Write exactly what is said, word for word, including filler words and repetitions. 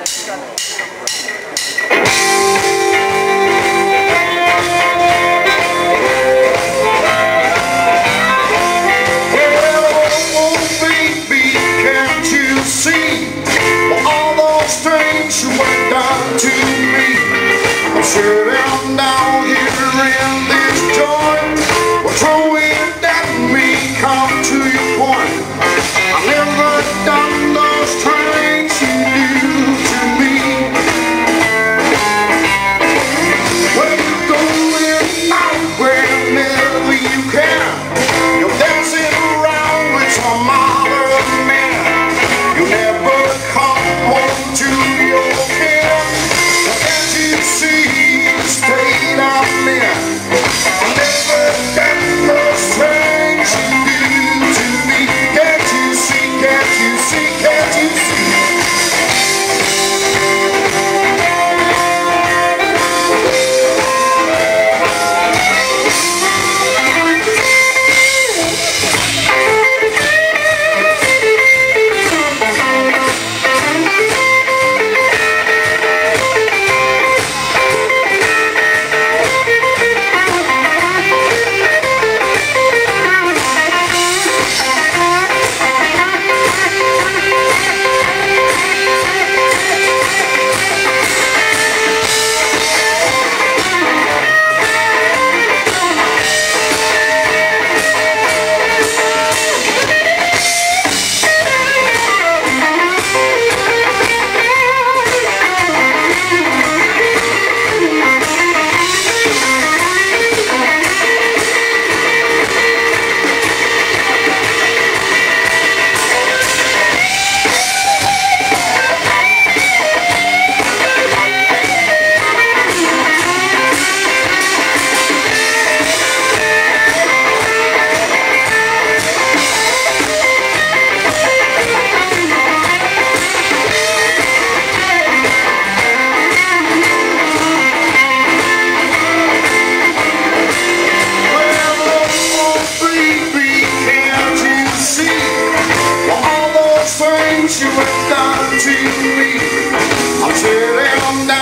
Sitting down here in this joint, well, throw it at me, come to your point. I've never done those things you do to me. Well, you go in out whenever you can. You're dancing around with some other man. You never come home to your kin. Can't you see? State I'm in. I never done those things you do to me. Can't you see, can't you see, can't you see? You have done to me. I'm sitting down.